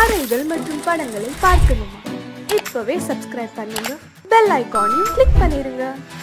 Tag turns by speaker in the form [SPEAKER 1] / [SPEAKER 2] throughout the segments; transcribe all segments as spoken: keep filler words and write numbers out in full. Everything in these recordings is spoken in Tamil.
[SPEAKER 1] கதைகள் மற்றும் படங்களை பார்க்கணுமா? இப்பவே சப்ஸ்கிரைப் பண்ணுங்க, பெல் ஐகானையும் கிளிக் பண்ணிருங்க.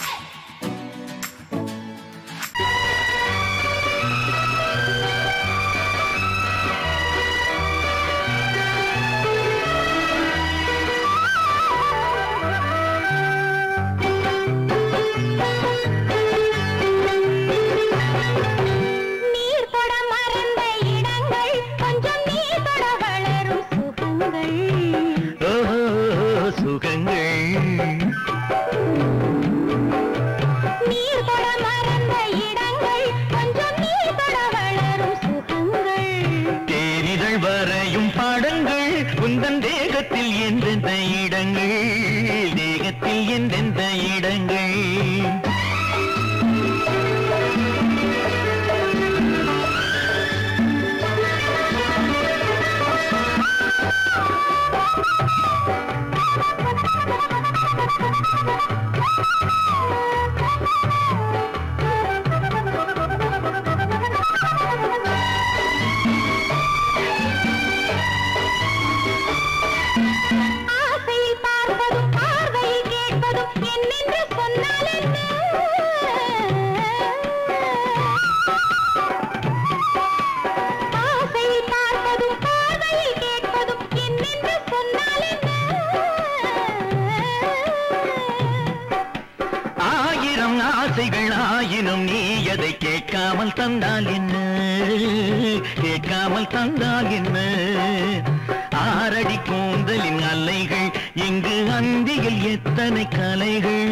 [SPEAKER 2] கேட்காமல் தந்தால் என்ன, கேட்காமல் தந்தால் என்ன, ஆரடி கூந்தலின் அலைகள் இங்கு அந்தியில் எத்தனை கலைகள்.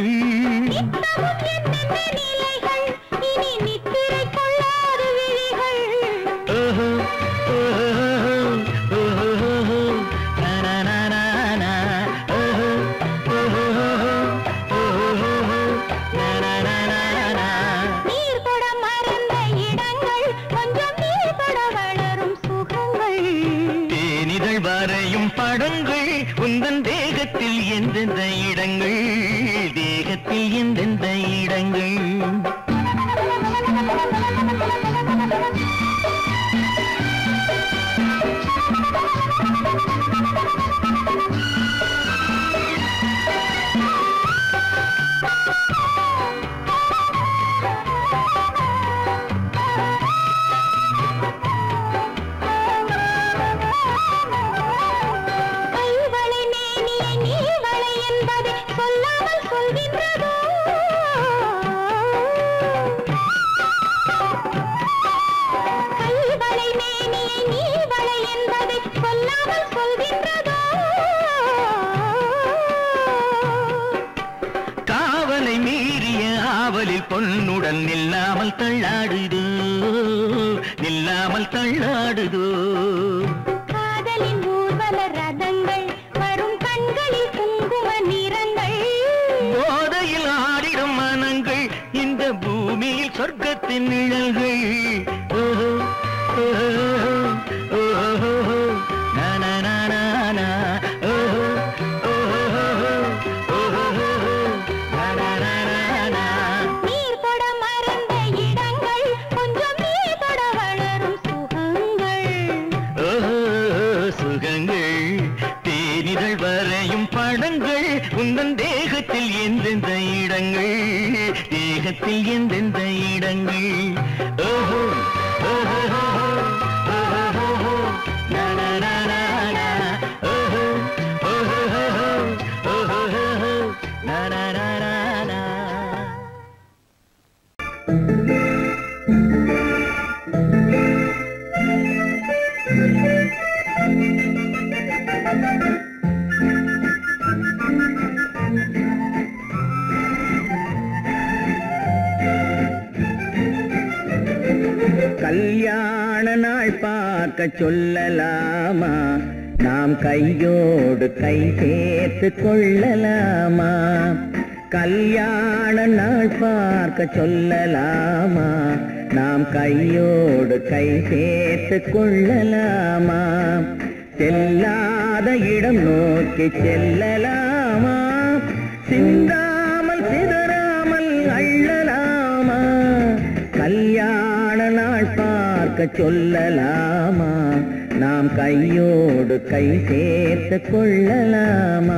[SPEAKER 2] படங்கள் உந்தன் தேகத்தில் எந்தெந்த இடங்கள், தேகத்தில் எந்தெந்த இடங்கள். பொன்னுடன் நில்லாமல் தள்ளாடுதோ, நில்லாமல் தள்ளாடுதோ.
[SPEAKER 3] காதலின் ஊர்வல ரதங்கள் வரும் கண்களில் குங்கும நிறங்கள்,
[SPEAKER 2] போதையில் ஆடிடும் மனங்கள் இந்த பூமியில் சொர்க்கத்தின் நிழல்கள். ஓஹோ ஓஹோ ஓஹோ நானா ஓஹோ உந்தன் தேகத்தில் எந்தெந்த இடங்கள், தேகத்தில் எந்தெந்த இடங்கள். ஓஹோ ஓஹோ ஓஹோ நானா ஓஹோ ஓஹோ ஓஹோ நானா. கல்யாண நாள் பார்க்க சொல்லலாமா, நாம் கையோடு கை சேர்த்து கொள்ளலாமா. கல்யாண நாள் பார்க்க சொல்லலாமா, நாம் கையோடு கை சேர்த்து கொள்ளலாமா. செல்லாத இடம் நோக்கி செல்லலாமா, சிந்தாமல் சிதறாமல் அள்ளலாமா. கல்யாண நாள் பார்க்க சொல்லலாமா, நாம் கையோடு கை சேர்த்து கொள்ளலாமா?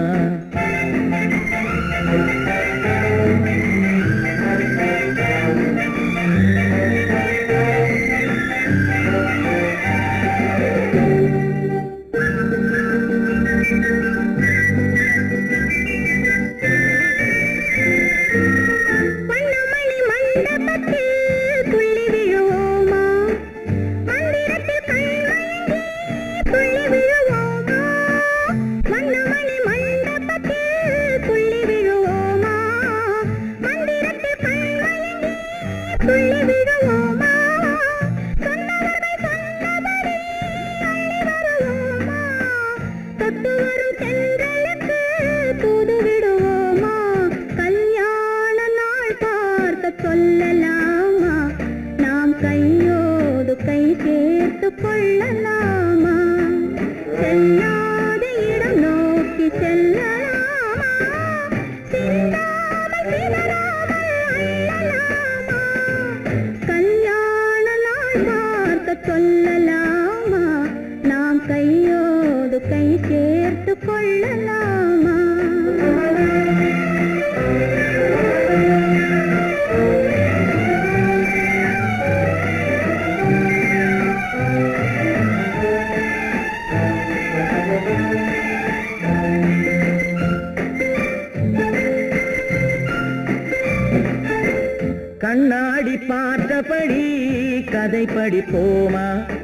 [SPEAKER 2] கண்ணாடி பார்த்தபடி கதை படிப்போமா?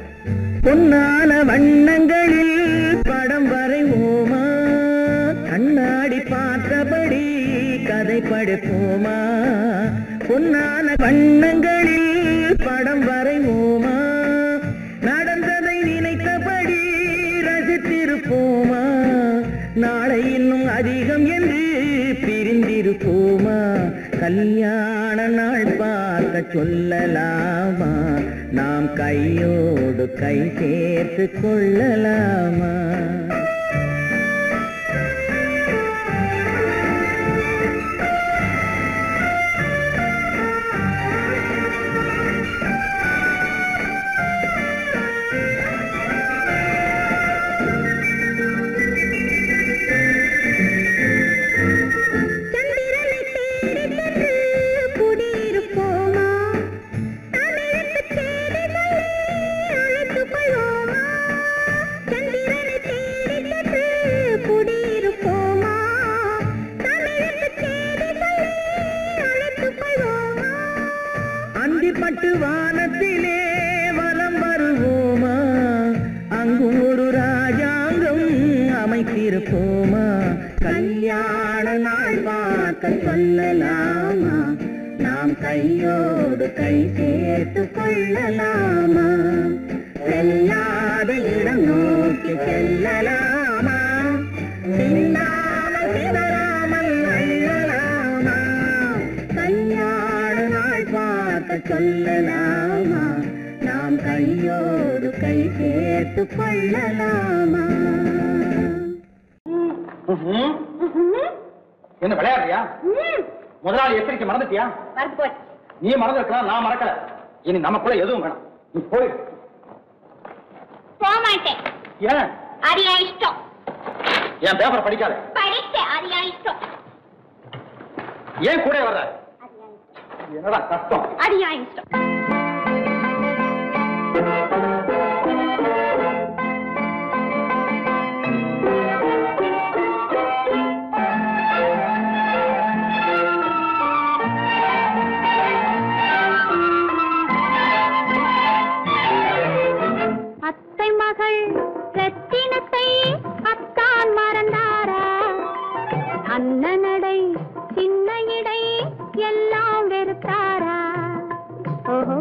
[SPEAKER 2] பொன்னான வண்ணங்களில் படம் வரைவோமா? கண்ணாடி பார்த்தபடி கதை படிப்போமா? பொன்னான வண்ணங்களில் படம் வரைவோமா? நடந்ததை நினைத்தபடி ரசித்திருப்போமா? நாளை இன்னும் அதிகம் என்று பிரிந்திருப்போமா? கல்யாண நாள் பார்க்க சொல்லலாமா? நாம் கையோடு கை சேர்த்து கொள்ளலாமா? பட்டு வானத்திலே வலம் வருவோமா? அங்கு ஒரு ராஜாங்கம் அமைத்திருப்போமா? கல்யாண நாள் பார்க்க சொல்லலாமா? நாம் கையோடு கை சேர்த்து கொள்ளலாமா? செல்லாத இடம் நோக்கி செல்லலாமா? சிந்தாமல் சிதறாமல் அள்ளலாமா? கல்யாண நாள் பார்க்க சொல்லலாமா? நாம் கையோடு கை சேர்த்து கொள்ளலாமா?
[SPEAKER 4] என்ன விளையாடுறியா? முதலாளி எச்சரிக்கை மறந்துட்டியா?
[SPEAKER 3] மறந்து போச்சு.
[SPEAKER 4] நீ மறந்துருக்கலாம், நான் மறக்கல. இனி நமக்குள்ள எதுவும் வேணாம், நீ போய்.
[SPEAKER 3] போக மாட்டேன்.
[SPEAKER 4] ஏன்?
[SPEAKER 3] அது என் இஷ்டம்.
[SPEAKER 4] என் பேப்பர் படிக்காத.
[SPEAKER 3] படிச்சேன், அது என் இஷ்டம்.
[SPEAKER 4] ஏன் கூட வர்ற? என்னடா கஷ்டம்?
[SPEAKER 3] அது என் இஷ்டம். அத்தை மகள் ரத்தினத்தை அத்தான் மறந்தாரா? அண்ணனடை சின்ன இடை எல்லாம் வெறுத்தாரா? ஓஹோ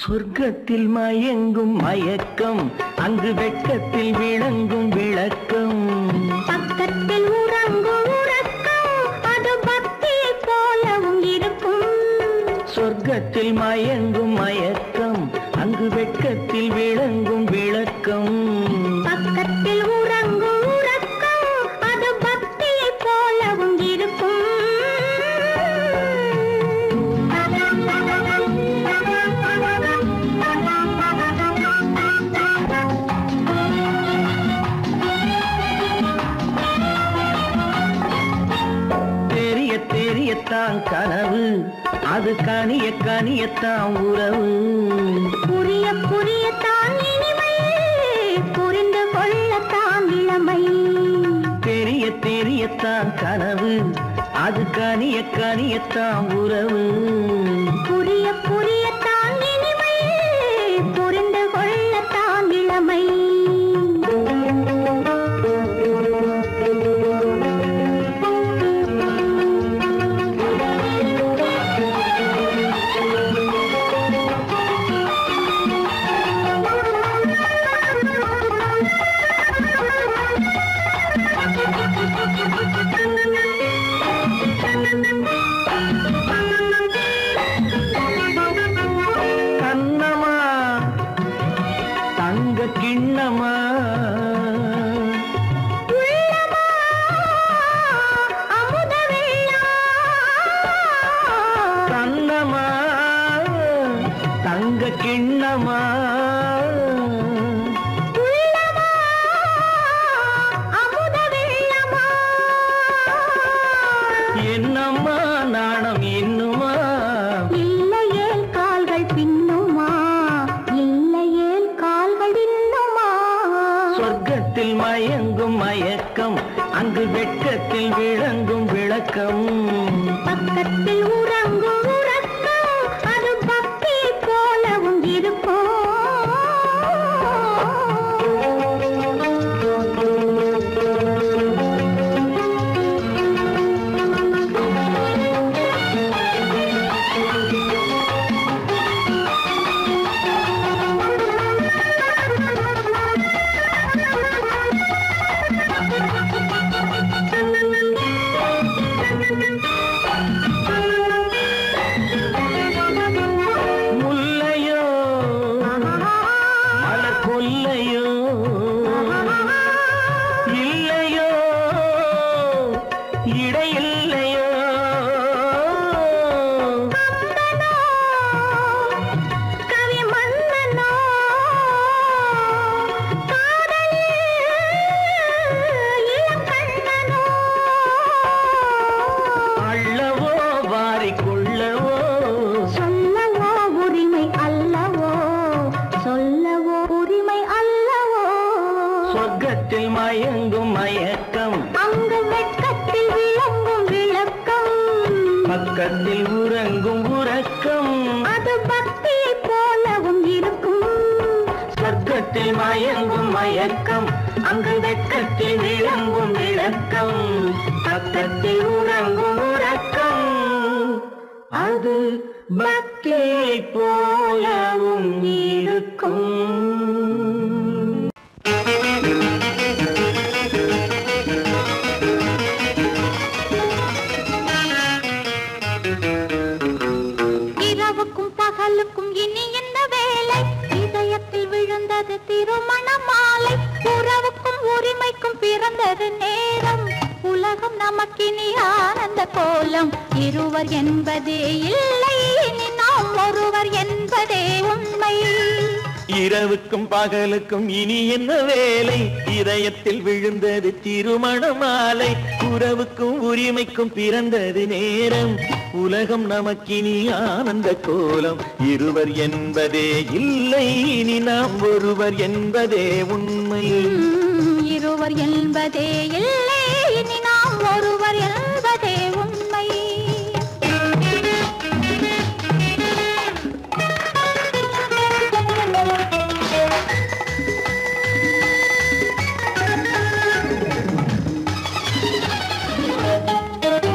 [SPEAKER 2] சொர்க்கத்தில் மயங்கும் மயக்கம், அங்கு வெட்கத்தில் விளங்கும் விளக்கம்.
[SPEAKER 3] பக்கத்தில் உறங்கும் உறக்கம், அது பக்தியை போலவும் இருக்கும்.
[SPEAKER 2] சொர்க்கத்தில் மயங்கும் மயக்கம், அங்கு வெட்கத்தில் விளங்கும் விளக்கம்.
[SPEAKER 3] பக்கத்தில் உறங்கும் உறக்கம், அது பக்தியை போலவும் இருக்கும்.
[SPEAKER 2] தெரியத்தான் கனவு, அது கனிய கனியத்தான் உறவு.
[SPEAKER 3] புரிய புரியத்தான் இனிமை, புரிந்து கொள்ளத்தான் இளமை.
[SPEAKER 2] தெரிய தெரியத்தான் கனவு, அது கனிய கனியத்தான் உறவு.
[SPEAKER 3] புரிய புரியத்தான் இனிமை, புரிந்து கொள்ளத்தான் இளமை.
[SPEAKER 2] கண்ணமா தங்க கிண்ணமா,
[SPEAKER 3] உள்ளமா அமுத வெள்ளம்.
[SPEAKER 2] கண்ணமா தங்க கிண்ணமா,
[SPEAKER 3] உள்ளமா அமுத வெள்ளமா.
[SPEAKER 2] என்னம்மா நாணம் இன்னுமா,
[SPEAKER 3] இல்லையேல் கால்கள் பின்னுமா, இல்லையேல் கால்கள் இன்னுமா.
[SPEAKER 2] சொர்க்கத்தில் மயங்கும் மயக்கம், அங்கு வெட்கத்தில் விளங்கும் விளக்கம்.
[SPEAKER 3] பக்கத்தில் உறங்கும் உறக்கம், அது பக்தி போலவும் இருக்கும்.
[SPEAKER 2] முல்லையோ மலர் கொல்லையோ, இல்லையோ இடையில்லையோ.
[SPEAKER 3] கவி மன்னனோ காதலில் இளம் கண்ணனோ.
[SPEAKER 2] அள்ளவோ வாரிக்கொள்ளவோ,
[SPEAKER 3] சொல்லவோ உரிமை அல்லவோ, சொல்லவோ உரிமை அல்லவோ.
[SPEAKER 2] சொர்க்கத்தில் மயங்கும் மயக்கம்,
[SPEAKER 3] அங்கு வெட்கத்தில் விளங்கும் விளக்கம்.
[SPEAKER 2] பக்கத்தில் உறங்கும் உறக்கம்.
[SPEAKER 3] அது பக்தியை போலவும் இருக்கும்.
[SPEAKER 2] சொர்க்கத்தில் மயங்கும் மயக்கம், அங்கு வெட்கத்தில் விளங்கும் விளக்கம். பக்கத்தில் உறங்கும் உறக்கம், அது பக்தியை போலவும் இருக்கும்.
[SPEAKER 3] இரவுக்கும் பகலுக்கும் இனி என்ன வேலை, இதயத்தில் விழுந்தது திருமண மாலை. உறவுக்கும் உரிமைக்கும் பிறந்தது நேரம், உலகம் நமக்கினி ஆனந்த கோலம். இருவர் என்பதே இல்லை, இனி நாம் ஒருவர் என்பதே உண்மை.
[SPEAKER 2] இரவுக்கும் பகலுக்கும் இனி என்ன வேலை, இதயத்தில் விழுந்தது திருமண மாலை. உறவுக்கும் உரிமைக்கும் பிறந்தது நேரம், உலகம் நமக்கினி ஆனந்த கோலம். இருவர் என்பதே இல்லை, இனி நாம் ஒருவர் என்பதே உண்மை.
[SPEAKER 3] இருவர் என்பதே இல்லை, இனி நாம் ஒருவர் என்பதே உண்மை.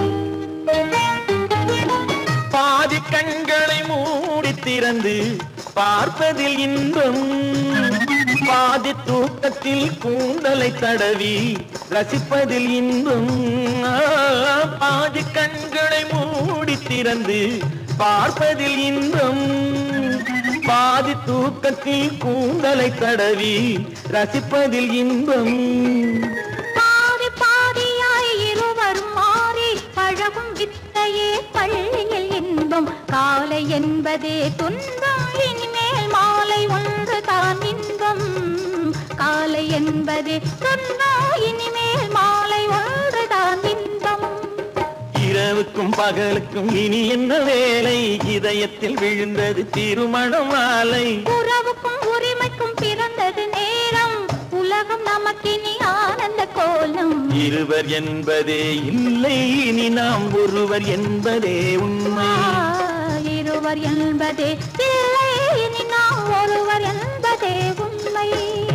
[SPEAKER 2] பாதி கண்களை மூடி திறந்து பார்ப்பதில் இன்பம் பாதி தூக்கத்தில் கூந்தலை தடவி ரசிப்பதில் இன்பம் பாதி கண்களை மூடி திறந்து பார்ப்பதில் இன்பம் பாதி தூக்கத்தில் கூந்தலை தடவி ரசிப்பதில் இன்பம்
[SPEAKER 3] பாதி பாதியாய் இருவரும் மாறி பழகும் வித்தையே பள்ளியில் இன்பம் காலை என்பதே துன்பம் இனிமேல் மாலை ஒன்று தான் இன்பம் காலை என்பதே துன்பம் இனிமேல் மாலை ஒன்று தான் இன்பம்
[SPEAKER 2] இரவுக்கும் பகலுக்கும் இனி என்ன வேலை இதயத்தில் விழுந்தது திருமண மாலை
[SPEAKER 3] உறவுக்கும் உரிமைக்கும் பிறந்தது நேரம் உலகம் நமக்கினி ஆனந்த கோலம்
[SPEAKER 2] இருவர் என்பதே இல்லை இனி நாம் ஒருவர் என்பதே உண்மை
[SPEAKER 3] இருவர் என்பதே இல்லை இனி நாம் ஒருவர் என்பதே உண்மை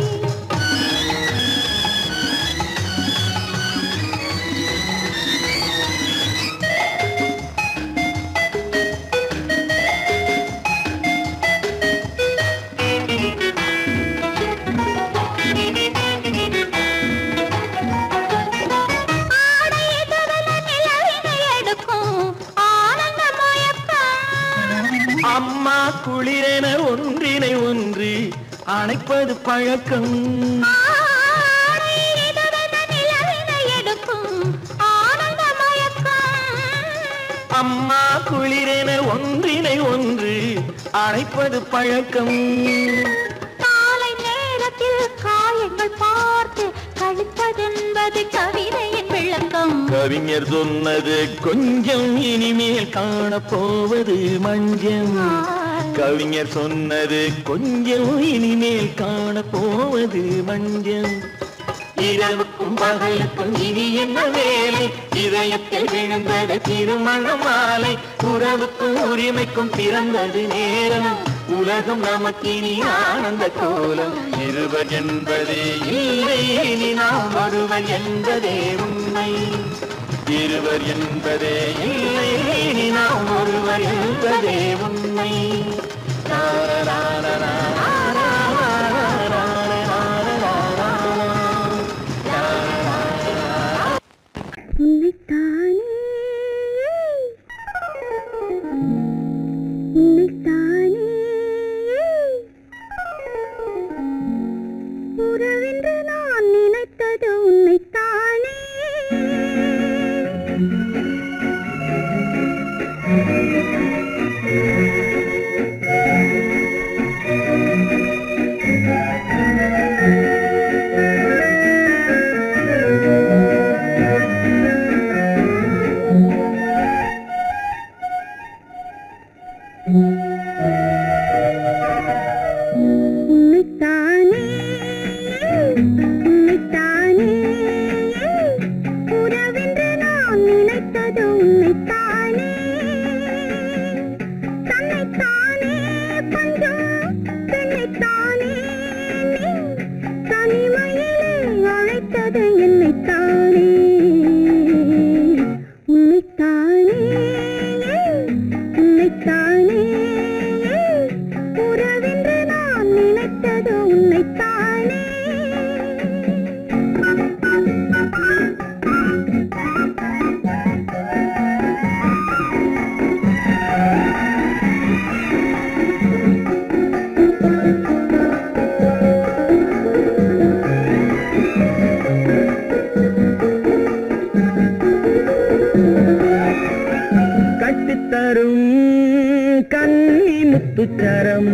[SPEAKER 2] அம்மா குளிரென ஒன்றினை ஒன்று அணைப்பது பழக்கம் அம்மா குளிரென ஒன்றினை ஒன்று அணைப்பது பழக்கம்
[SPEAKER 3] காலை நேரத்தில் காயங்கள் பார்த்து கழிப்பதென்பது கவிதையின் விளக்கம்
[SPEAKER 2] கவிஞர் சொன்னது கொஞ்சம் இனிமேல் காணப்போவது மஞ்சம் கவிஞர் சொன்னது கொஞ்சம் இனிமேல் காணப்போவது மஞ்சம் இரவுக்கும் பகலுக்கும் இனி என்ன வேலை இதயத்தில் விழுந்தது திருமண மாலை உறவுக்கும் உரிமைக்கும் பிறந்தது நேரம் உலகம் நமக்கினி ஆனந்த கோலம் இருவர் என்பதே இல்லை இனி நாம் ஒருவர் என்பதே உண்மை இருவர் என்பதே இல்லை இனி நாம் ஒருவர் என்பதே உண்மை
[SPEAKER 3] உன்னைத்தானே உன்னைத்தானே உறவென்று நான் நினைத்தது உன்னைத்தானே உன்னைத்தானே உன்னைத்தானே உறவென்று நான் நினைத்தது உன்னைத்தானே தன்னைத்தானே பஞ்சம் தன்னைத்தானே நீ தனிமையிலே அழைத்தது என்னைத்தானே உன்னைத்தானே உன்னைத்தானே உறவென்று நான் நினைத்தது உன்னைத்தானே
[SPEAKER 2] கட்டித்தரும் கன்னி முத்துச்சரம்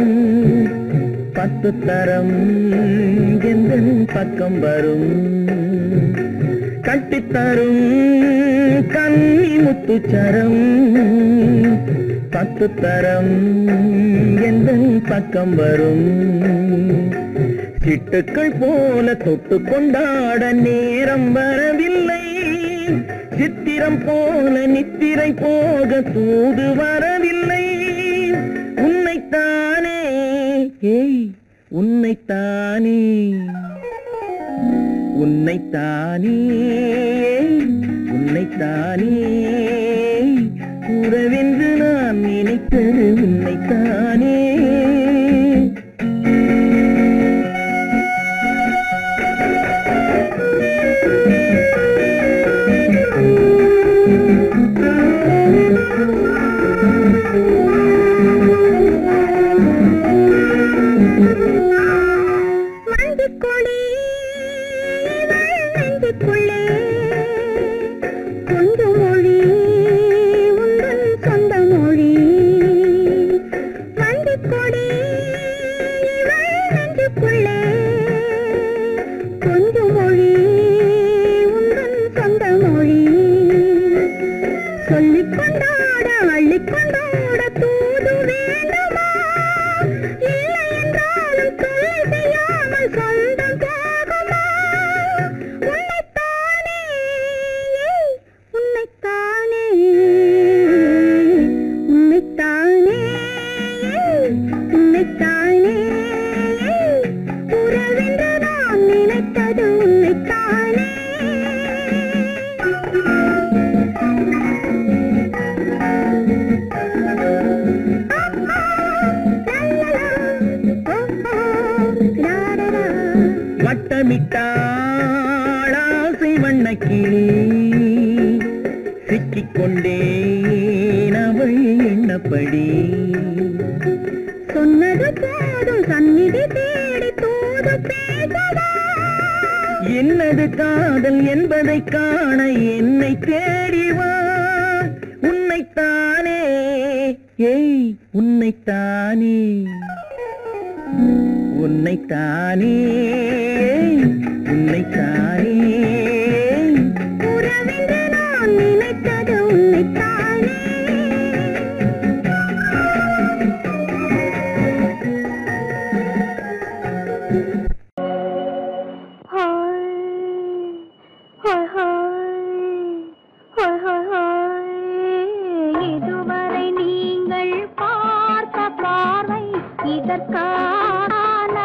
[SPEAKER 2] பத்து தரம் எந்தன் பக்கம் வரும் கட்டித்தரும் கன்னி முத்துச்சரம் பத்து தரம் எந்தன் பக்கம் வரும் சிட்டுக்கள் போல தொட்டு கொண்டாட நேரம் வரவில்லை சித்திரம் போல நித்திரை போக தூது வரவில்லை உன்னைத்தானே ஏய் உன்னைத்தானே உன்னைத்தானே உன்னைத்தானே உறவென்று நான் நினைத்தது உன்னைத்தானே
[SPEAKER 3] நெஞ்சுக்குள்ளே கொஞ்சம் மொழி உங்கள் சொந்த மொழி வண்டி கொடி இவள் நெஞ்சுக்குள்ளே கொஞ்சம் மொழி உங்கள் சொந்த மொழி சொல்லிக் கொண்டாட அள்ளிக் கொண்டாட தூது வேண்டுமா இல்லை என்றாலும் தொல்லை செய்யாமல் சொந்தம் போகுமா உன்னைத்தானே உன்னைத்தானே உன்னைத்தானே உன்னைத்தானே உறவென்று நான் நினைத்தது உன்னைத்தானே
[SPEAKER 2] வட்டமிட்டாளாசை வண்ணக்கிளி சிக்கிக்கொண்டேன் அவள் எண்ணப்படி
[SPEAKER 3] சொன்னது போதும் சந்நிதி தேடி தூது பேசவா
[SPEAKER 2] என்னது காதல் என்பதை காண என்னை தேடிவா உன்னைத்தானே ஏய் உன்னைத்தானே உன்னைத்தானே உன்னைத்தானே
[SPEAKER 3] உறவென்று நான் நினைத்தது உன்னைத்தானே இதுவரை நீங்கள் பார்த்த பார்வை இதற்கான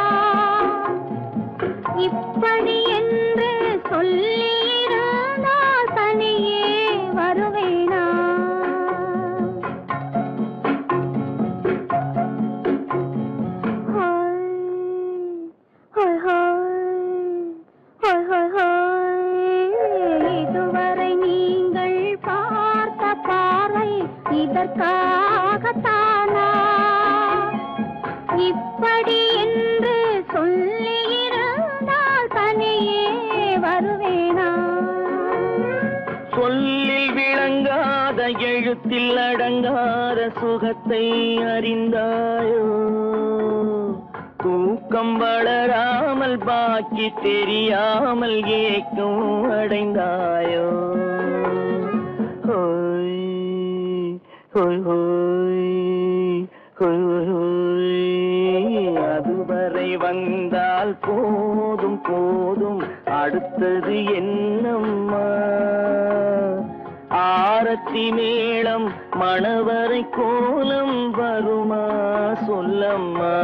[SPEAKER 3] இப்படி என்று சொல்லியிருந்தால் தனியே வருவேனா இதுவரை நீங்கள் பார்த்த பார்வை இதற்காகத்தானா இப்படி என்று சொல்லியிருந்தால் தனியே வருவேனா
[SPEAKER 2] சொல்லில் விளங்காத எழுத்தில் அடங்காத சுகத்தை அறிந்தாயோ தூக்கம் வளராமல் பாக்கி தெரியாமல் ஏக்கம் அடைந்தாயோ ஹோய் ஹோய் ஹோய் ஹோய் ஹோய் அதுவரை வந்தால் போதும் போதும் அடுத்தது என்னம்மா ஆரத்தி மேளம் மணவரை கோலம் வருமா சொல்லம்மா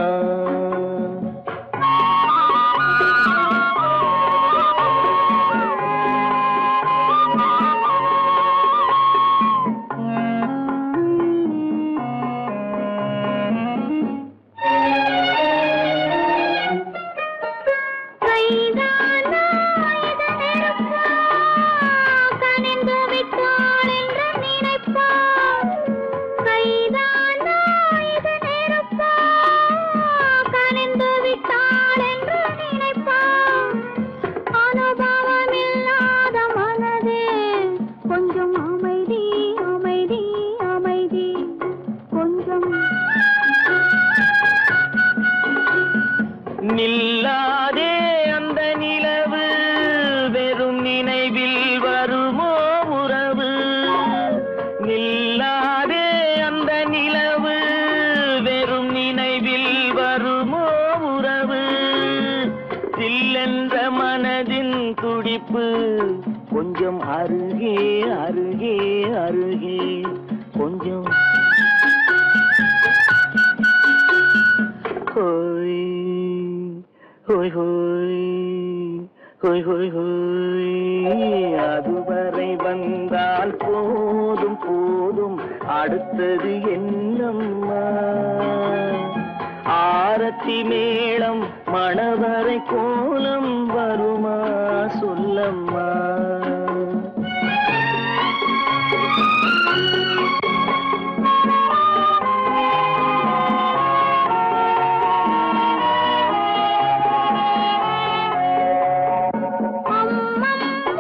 [SPEAKER 2] நில்லாதே அந்த நிலவு வெறும் நினைவில் வருமோ உறவு நில்லாதே அந்த நிலவு வெறும் நினைவில் வருமோ உறவு சில்லென்ற மனதின் துடிப்பு கொஞ்சம் அருகே அருகே அருகே கொஞ்சம் ஹோய் ஹோய் ஹோய் ஹோய் ஹோய் ஹோய் அதுவரை வந்தால் போதும் போதும் அடுத்தது என்னம்மா ஆரத்தி மேளம் மணவரை கோலம் வருமா சொல்லம்மா
[SPEAKER 3] அம்மம்மா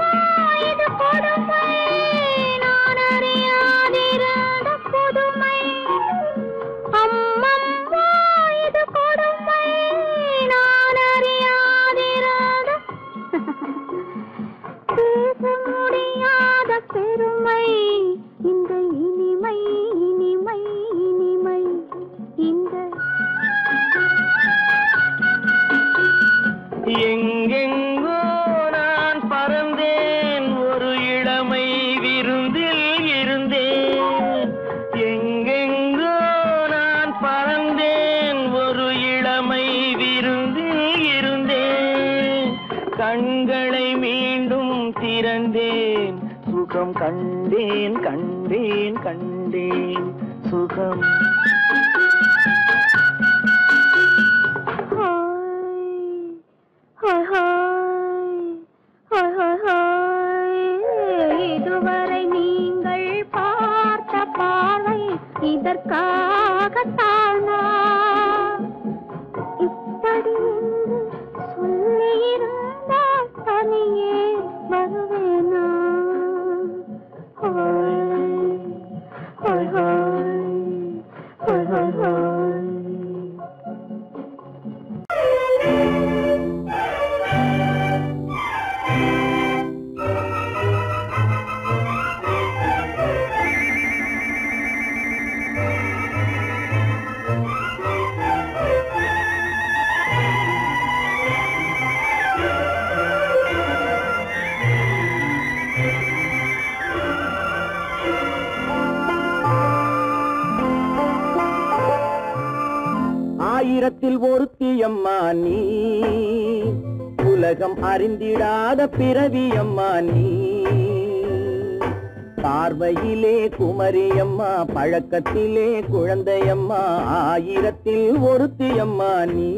[SPEAKER 2] கண்டேன் சுகம் கண்டேன் கண்டேன் கண்டேன் சுகம்.
[SPEAKER 3] இதுவரை நீங்கள் பார்த்த பார்வை இதற்காகத்தானா? இப்படி சொல்லியிருந்தால் தனியே வருவேனா?
[SPEAKER 2] ஆயிரத்தில் ஒருத்தியம்மா நீ, உலகம் அறிந்திடாத பிறவியம்மா நீ. பார்வையிலே குமரியம்மா, பழக்கத்திலே குழந்தையம்மா, ஆயிரத்தில் ஒருத்தியம்மா நீ.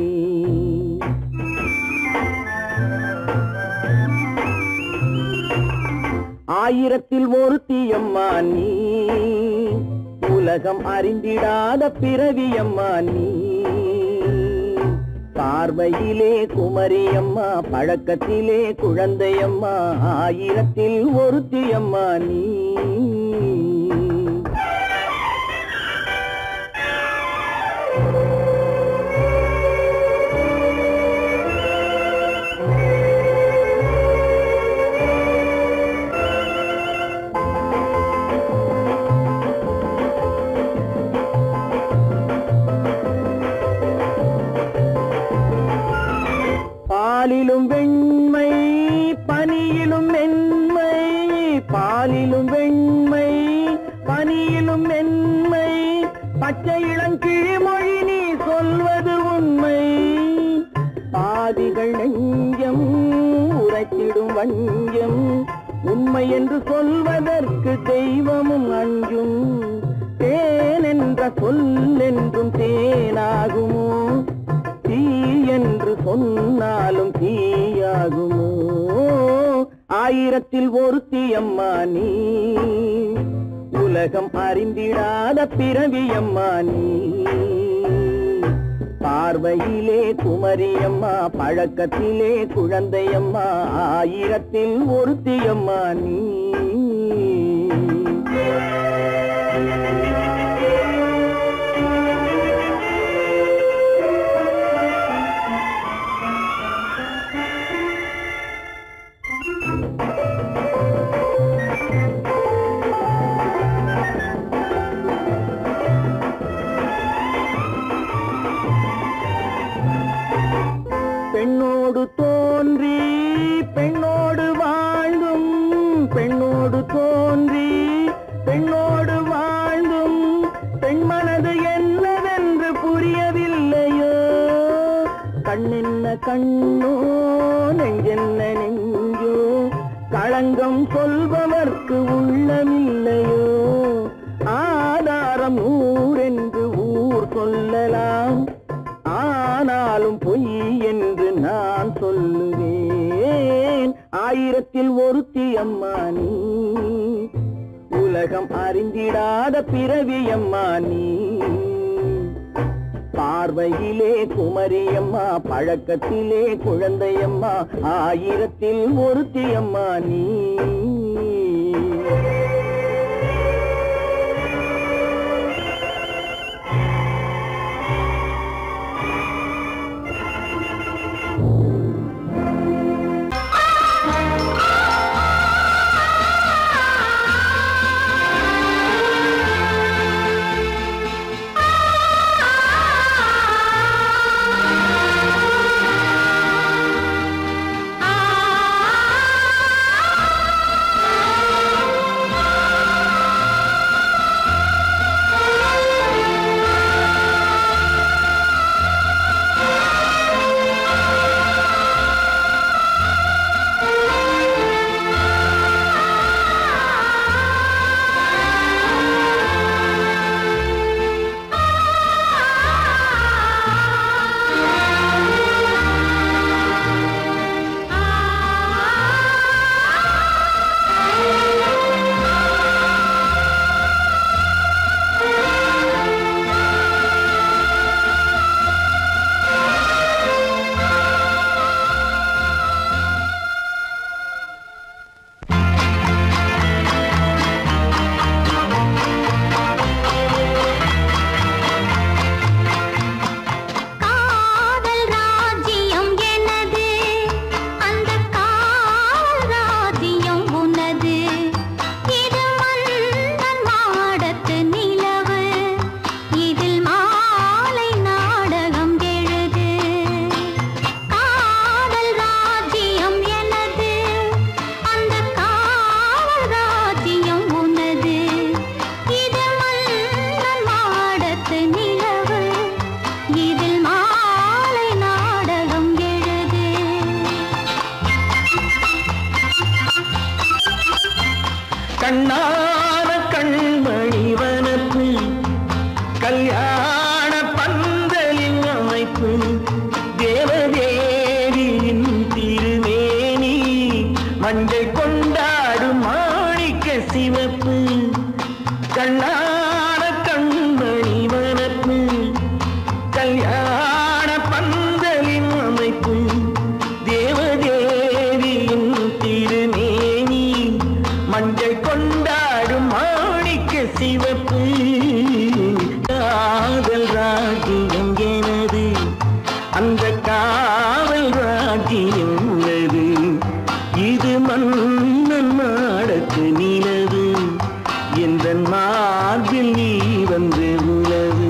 [SPEAKER 2] ஆயிரத்தில் ஒருத்தியம்மா நீ, உலகம் அறிந்திடாத பிறவியம்மா நீ. பார்வையிலே குமரியம்மா, பழக்கத்திலே குழந்தையம்மா, ஆயிரத்தில் ஒருத்தியம்மா நீ. பாலிலும் வெண்மை பனியிலும் மென்மை, பாலிலும் வெண்மை பனியிலும் மென்மை, பச்சை இளங்கிழிமொழி நீ சொல்வது உண்மை. பாதிகள் நெஞ்சம் உரைத்திடும் வஞ்சம், உண்மை என்று சொல்வதற்கு தெய்வமும் அஞ்சும். தேன் என்ற சொல் என்றும் தேனாகுமோ, தீ என்று சொன்னாலும் தீயாகுமோ. ஆயிரத்தில் ஒருத்தியம்மா நீ, உலகம் அறிந்திடாத பிறவியம்மா நீ. பார்வையிலே குமரியம்மா, பழக்கத்திலே குழந்தையம்மா, ஆயிரத்தில் ஒருத்தியம்மா நீ. பெண்ணோடு தோன்றி பெண்ணோடு வாழ்ந்தும், பெண்ணோடு தோன்றி பெண்ணோடு வாழ்ந்தும், பெண் மனது என்னவென்று புரியவில்லையோ. கண்ணென்ன கண்ணோ, நெஞ்சென்ன நெஞ்சோ, களங்கம் சொல்பவர்க்கு உள்ளமில்லையோ. ஆதாரம் ஊரென்று ஊர் சொல்லலாம், ஆனாலும் பொய் என்று நான் சொல்லுவேன். ஆயிரத்தில் ஒருத்தியம்மா நீ, உலகம் அறிந்திடாத பிறவியம்மா நீ. பார்வையிலே குமரியம்மா, பழக்கத்திலே குழந்தையம்மா, ஆயிரத்தில் ஒருத்தியம்மா நீ.
[SPEAKER 3] ஆ
[SPEAKER 2] கண்ணான கண்மணி வனப்பு கல்யாண பந்தலின் அமைப்பு தேவதேவியின் திருமேனி மஞ்சள் கொண்டாடும் மாணிக்க சிவப்பு கண்ணான கண்மணி வனப்பு கல்யாண பந்தலின் அமைப்பு தேவதேவியின் திருமேனி மஞ்சள் கொண்டாடும் மாணிக்க சிவப்பு காதல் ராஜ்யம் எனது அந்த காவல் ராஜ்யம் உள்ளது இது மன்னன் நாடத்து நிலவு எந்த மார்பில் நீ வந்து உலவு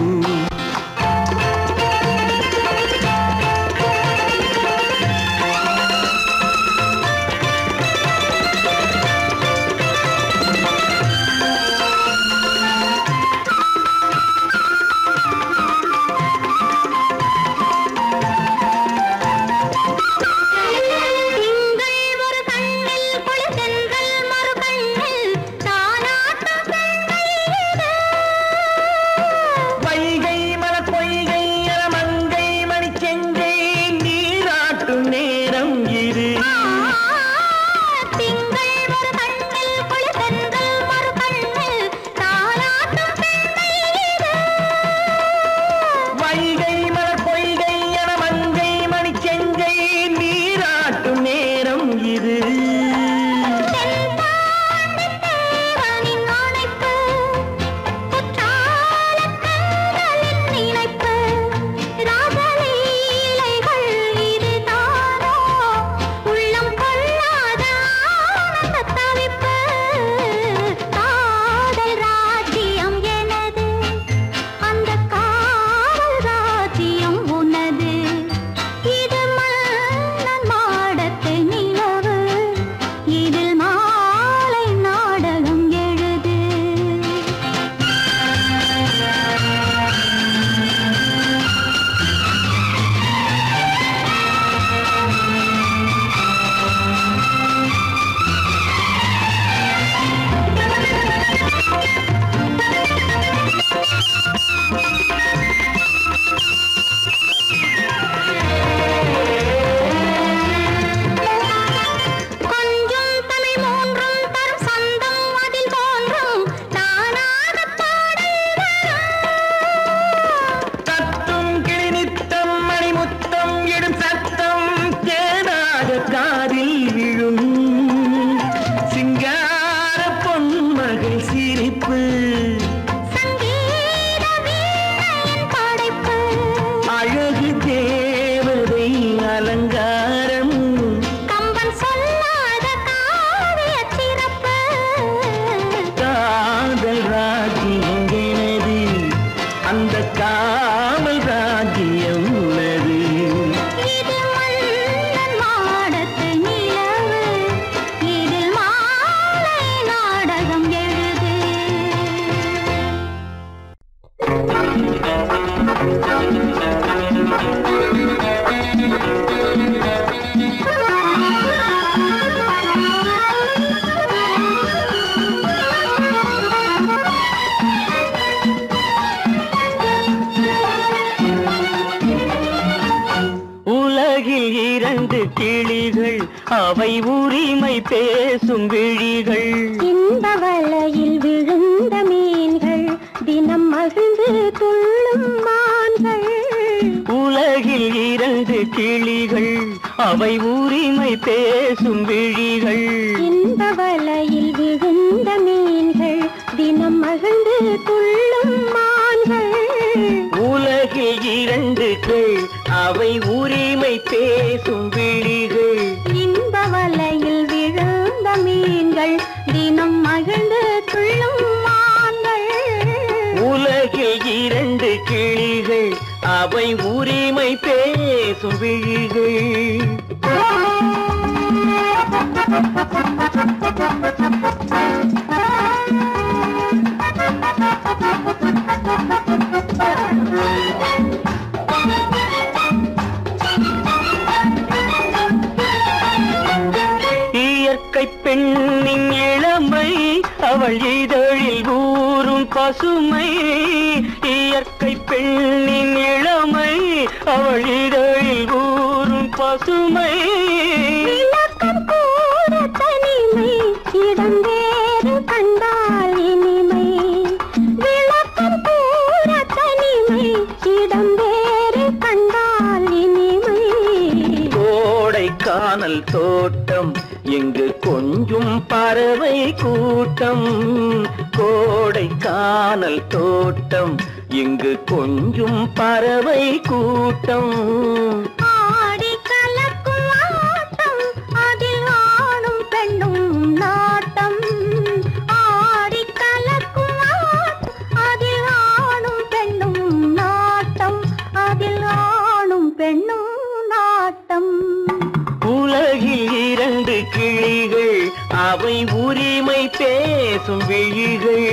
[SPEAKER 5] அவை உரிமை பேசும் விழிகள்
[SPEAKER 3] இந்த வலையில் விழுந்த மீன்கள் தினம் மகிழ்ந்து துள்ளும் மான்கள்
[SPEAKER 5] உலகில் இரண்டு கிளிகள் அவை உரிமை பேசும் விழிகள்
[SPEAKER 3] இந்த வலையில் விழுந்த மீன்கள் தினம் மகிழ்ந்து துள்ளும் மான்கள்
[SPEAKER 5] உலகில் இரண்டு கிள் அவை உரிமை பேசும் விழிகள்
[SPEAKER 3] இந்த வலையில் விழுந்த மீன்கள் தினம் மகிழ்ந்து துள்ளும் மான்கள்
[SPEAKER 5] உலகில் இரண்டு கிளிகள் அவை உரிமை பேசும் விழிகள் இயற்கை பெண்ணின் இளமை அவள் இதழில் ஊறும் பசுமை இயற்கை பெண்ணின் இளமை அவள் இதழில் ஊறும் பசுமை
[SPEAKER 3] விளக்கம் கூட தனிமை இடம் வேறு கண்டால் இனிமை விளக்கம் கூட தனிமை இடம் வேறு கண்டால் இனிமை
[SPEAKER 5] கோடைக்கானல் தோட்டம் எங்கு கொஞ்சும் பறவை கூட்டம் கோடைக்கானல் தோட்டம் எங்கு கொஞ்சும் பறவை கூட்டம்
[SPEAKER 3] ஆடி கலக்கும் ஆட்டம் அதில் ஆணும் பெண்ணும் நாட்டம் ஆடி கலக்கும் ஆட்டம் அதில் ஆணும் பெண்ணும் நாட்டம் அதில் ஆணும் பெண்ணும் நாட்டம்
[SPEAKER 5] உலகில் இரண்டு கிளிகள் அவை உரிமை பேசும் விழிகள்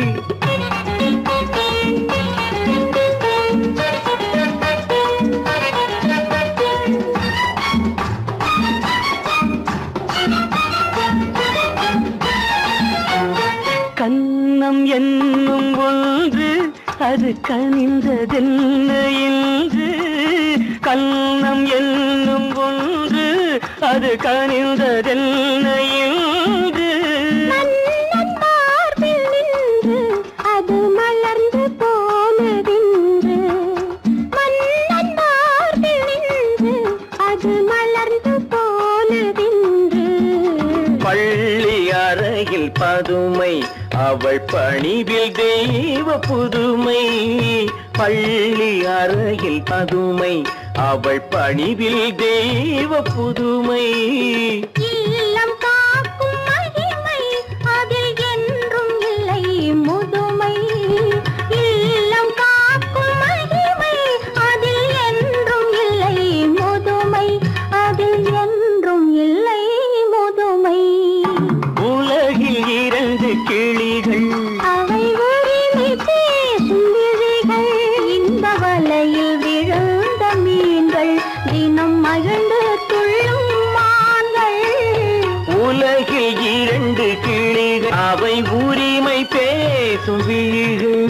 [SPEAKER 5] கன்னம் என்னும் ஒன்று அது கனிந்ததென்ன என்று கன்னம் என்னும் ஒன்று அது கனிந்ததென்ன என்று
[SPEAKER 3] மன்னன் மார்பில் நின்று அது மலர்ந்து போனதென்று மன்னன் மார்பில் நின்று அது மலர்ந்து போனதென்று
[SPEAKER 5] பள்ளி அறையில் பதுமை அவள் பணிவில் தெய்வ புதுமை பள்ளி அறையில் பதுமை அவள் பணிவில் தெய்வ புதுமை
[SPEAKER 3] இல்லம் காக்கும் மகிமை அதில் என்றும் இல்லை முதுமை இல்லம் காக்கும் மகிமை அதில் என்றும் இல்லை முதுமை அதில் என்றும் இல்லை முதுமை
[SPEAKER 5] உலகில் இரண்டு கிளிகள்
[SPEAKER 3] அவை உரிமை பேசும் விழிகள் இந்த வலையில் விழுந்த மீன்கள் தினம் மகிழ்ந்து துள்ளும் மான்கள்
[SPEAKER 5] உலகில் இரண்டு கிளிகள் அவை உரிமை பேசும் விழிகள்